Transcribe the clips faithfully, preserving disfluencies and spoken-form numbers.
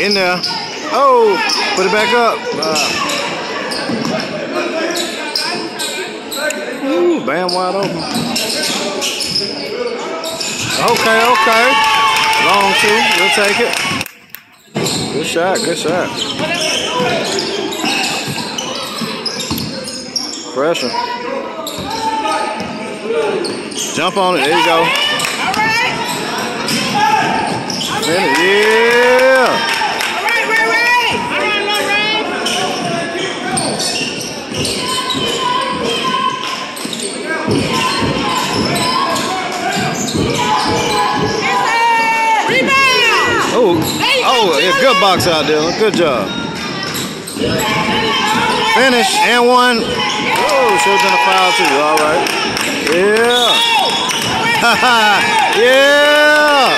in there. Oh, put it back up. Uh, ooh, bam, wide open. Okay, okay. Long two, we'll take it. Good shot, good shot. Pressure. Jump on it, there you go. Finish. Yeah. Oh, oh, yeah, good box out there. Good job. Finish and one. Oh, should have been a foul too. All right. Yeah. Yeah.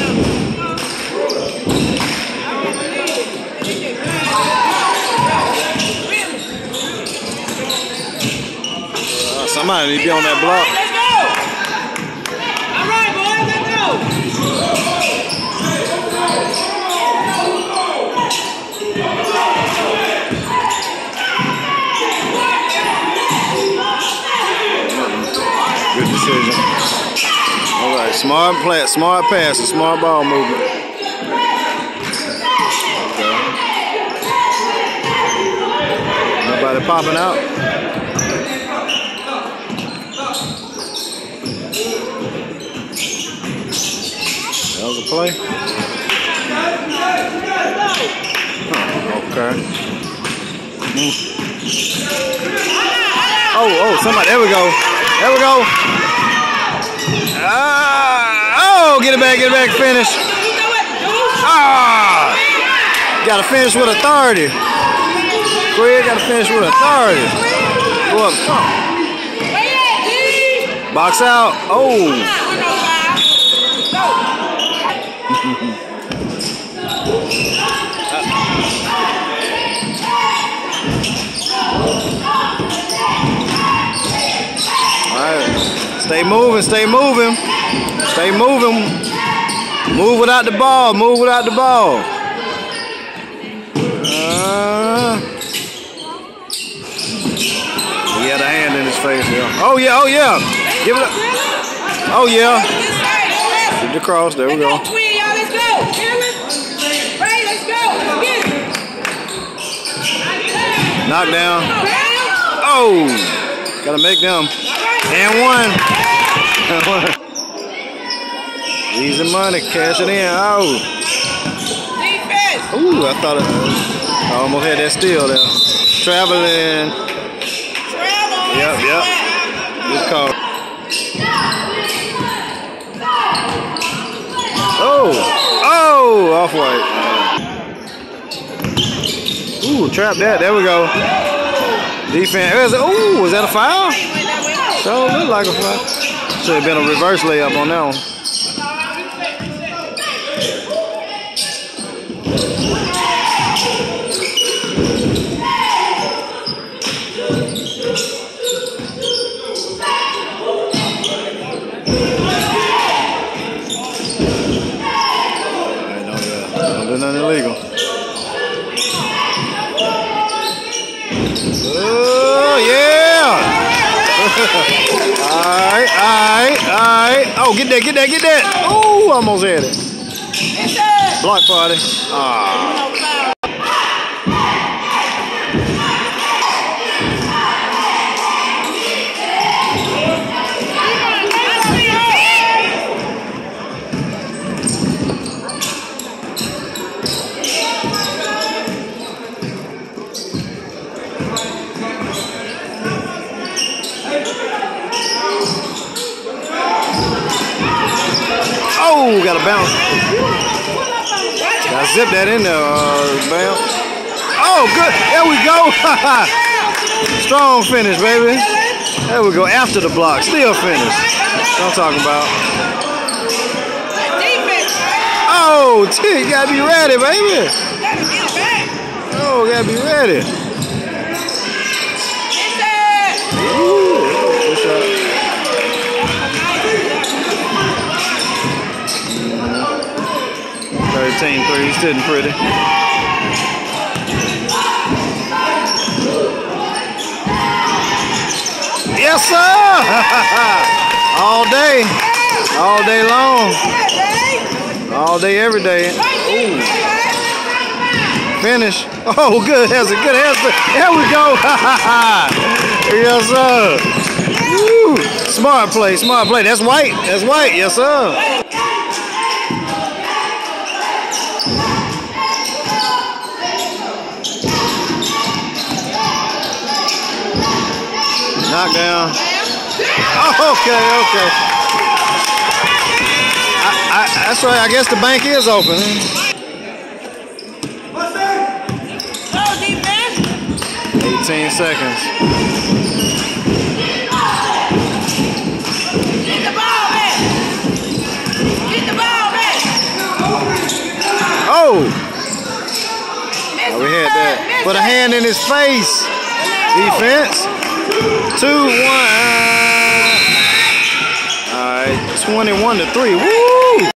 Uh, somebody need to be on that block. All right, boys, let's go. Good decision. All right, smart play, smart pass, and smart ball movement. Okay. Nobody popping out. That was a play. Huh, okay. Mm. Oh, oh, somebody, there we go. There we go. Ah, oh, get it back, get it back, finish. Ah, gotta finish with authority. Craig gotta finish with authority. Go up, come. Box out. Oh. Stay moving, stay moving, stay moving. Move without the ball, move without the ball. Uh, he had a hand in his face, yeah. Oh yeah, oh yeah. Give it up. Oh yeah. Get the cross, there we go. Knock down. Oh, gotta make them. And one. Easy money, cash it in. Oh. Ooh, I thought it, I almost had that steal there. Traveling. Yep, yep. Good call. Oh, oh, off white. Ooh, trap that. There we go. Defense. Ooh, was that a foul? So it looked like a foul. Should have been a reverse layup on that one. Hey, don't, uh, don't do nothing illegal. Oh yeah! Alright, alright, alright. Oh, get that, get that, get that. Oh, almost had it. Block party. Ah. Oh, got a bounce. Gotta zip that in there, uh, bam. Oh, good. There we go. Strong finish, baby. There we go. After the block, still finish. That's what I'm talking about. Oh, you gotta be ready, baby. Oh, gotta be ready. Ooh, good shot. thirteen three, sitting pretty. Yes, sir. All day. All day long. All day, every day. Ooh. Finish. Oh, good. That's a good answer. There we go. Yes, sir. Woo. Smart play. Smart play. That's white. That's white. Yes, sir. Knockdown. Oh, okay, okay. I, I, that's right. I guess the bank is open. eighteen seconds. Get the ball back. Get the ball back. Oh. Oh, we had that. Put a hand in his face. Defense. Two, one. All right, twenty-one to three. Woo!